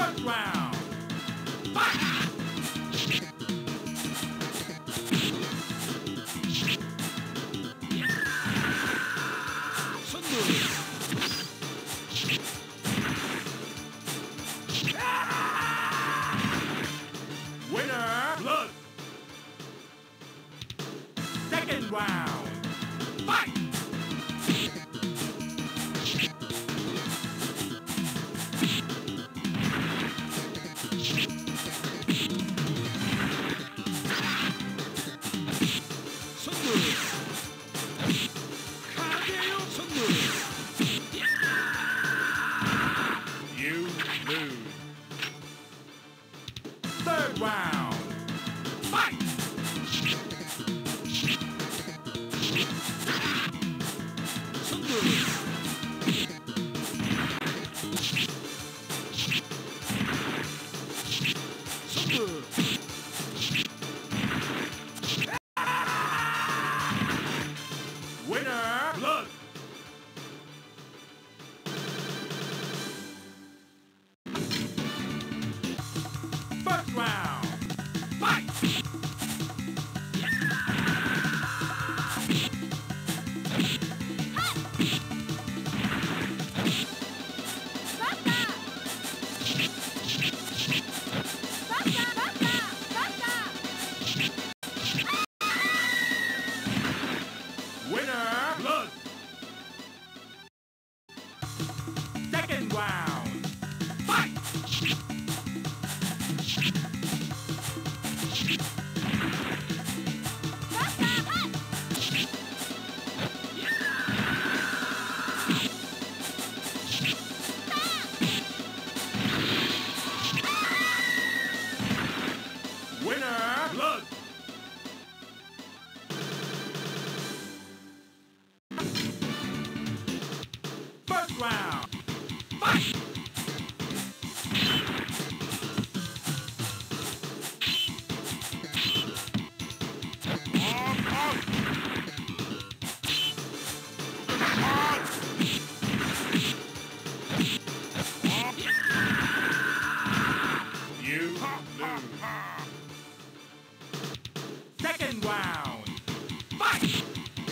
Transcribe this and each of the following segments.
First round. Fight! Winner! Blood! Second round. Fight! You lose. Third round. Fight! Winner! Blood! First round. Fight! Winner! Blood! Second round. Fight! Winner! Blood! First round. Fight! You lose. Second round. Fight!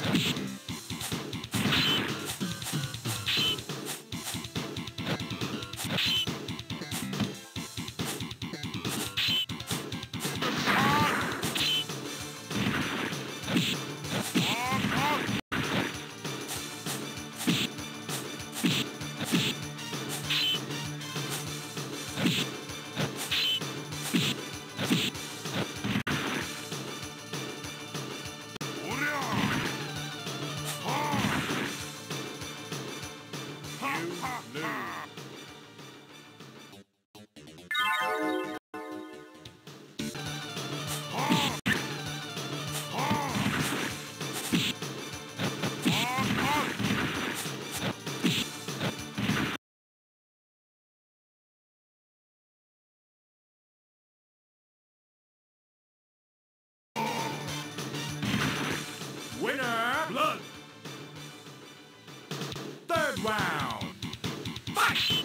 Winner! Blood! Third round. Fight!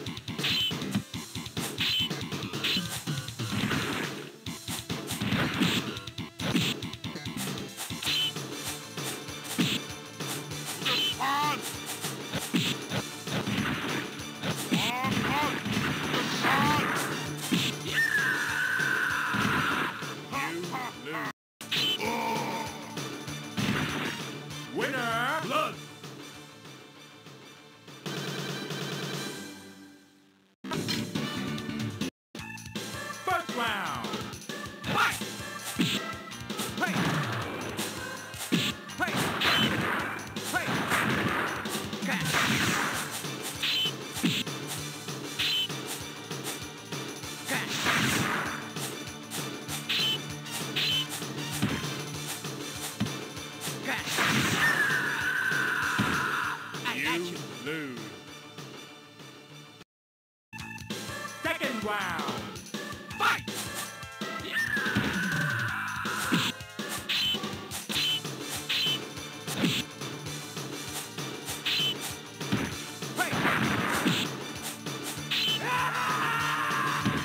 Winner! Blood! First round. Fight! Hey! Hey! Hey! Catch! Catch! Catch! You lose. Second round. Fight! Hey!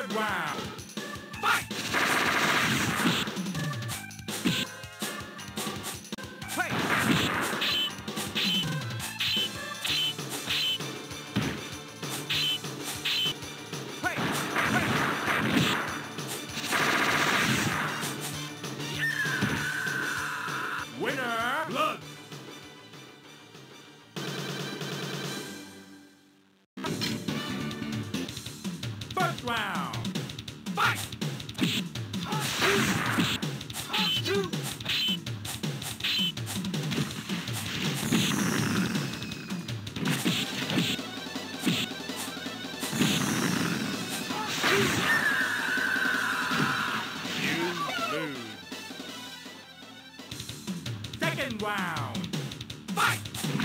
Third round. Fight! Play! Play! Winner! Blood! First round. Fight! Two. You lose. Second round. Fight!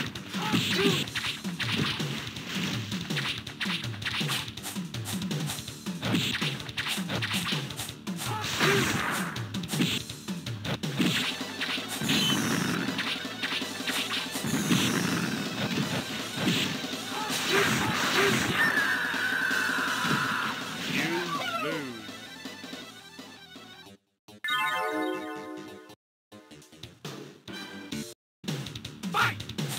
You lose. Fight!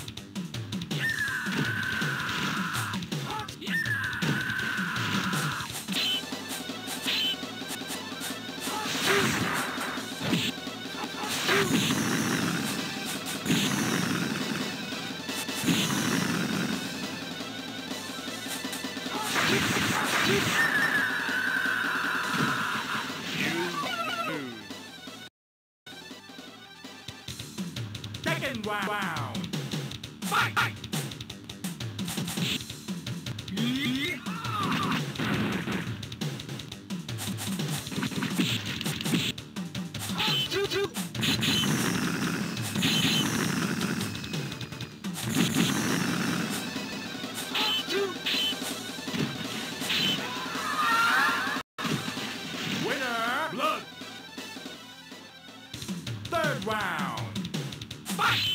You lose. Second round. Fight! Two. Winner! Blood! Third round. Fight!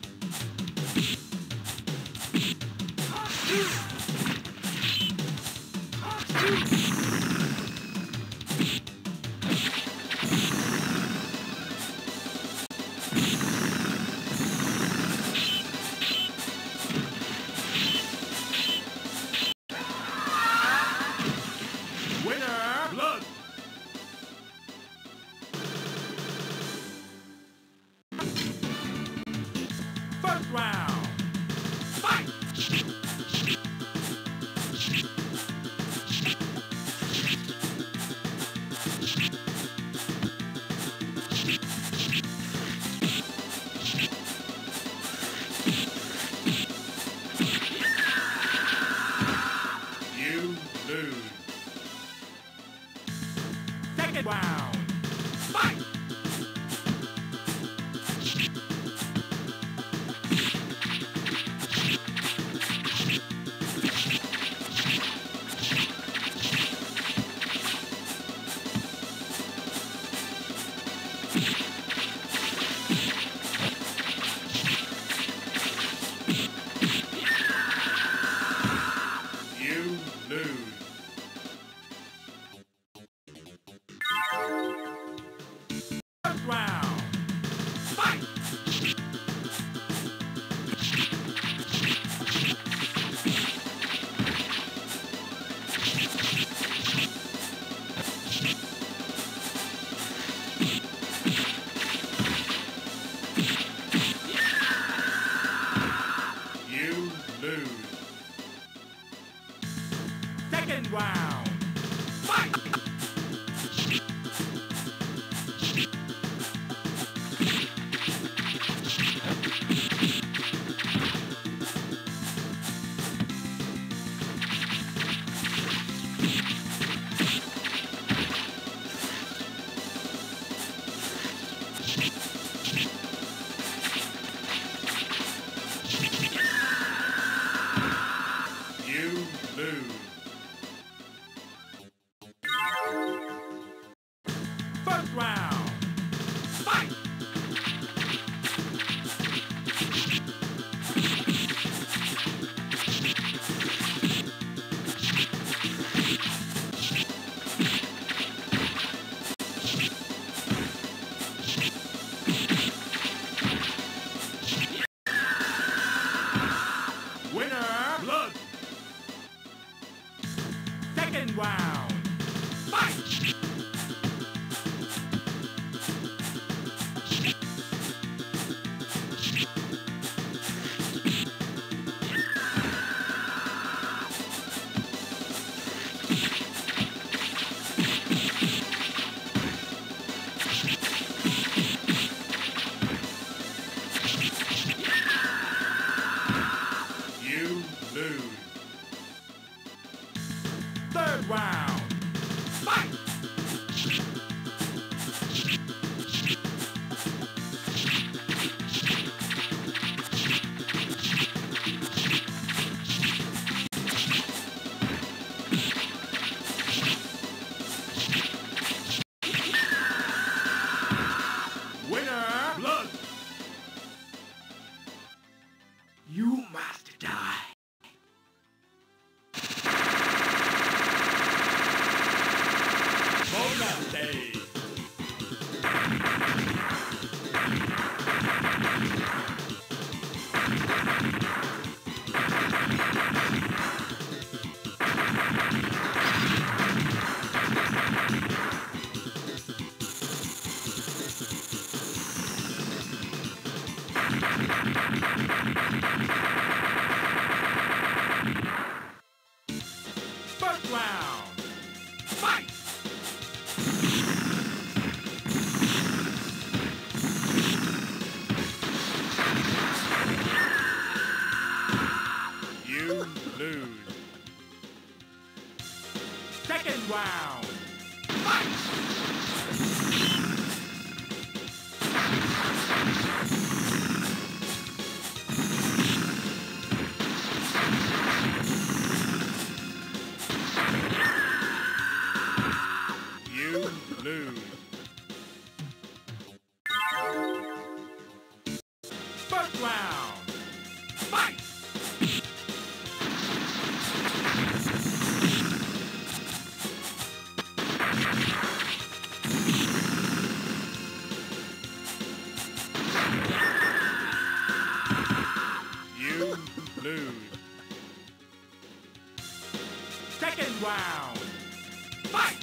Winner! Blood! First round. Fight! You lose. Second round. Fight! You lose. First round. Fight! You lose. Second round. Fight! You lose. First round. Fight! Second round. Fight! You lose. Third round. Fight! Winner, blood. You must die. Bonus day. First round. Fight! You lose. Second round. Fight! You lose. First round. Fight! You lose. Second round. Fight!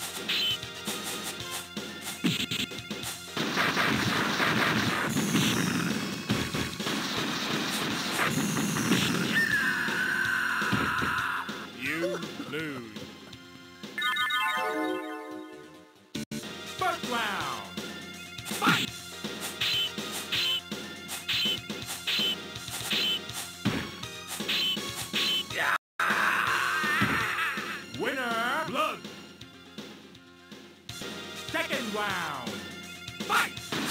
You lose. First round. Fight! Winner, blood. Second round. Fight!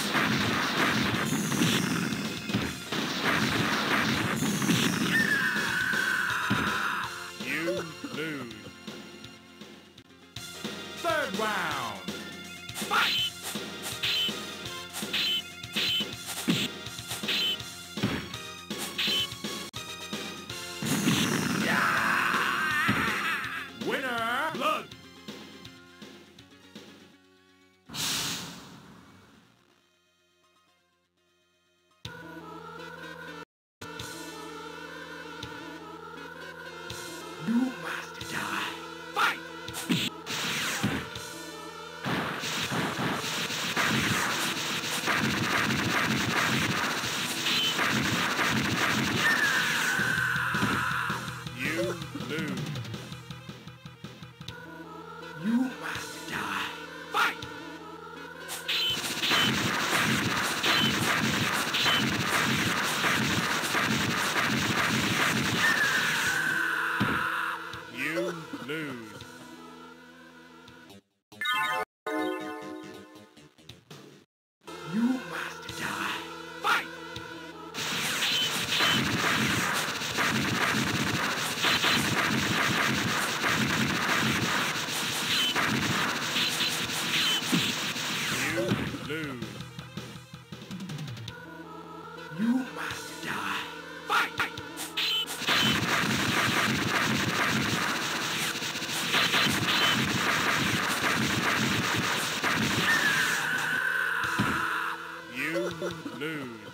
You lose. Third round. Fight! Winner, blood. You must die. Fight! You lose. You must die. Fight! You lose. You must die. Fight! You lose. You must die. Fight! You lose.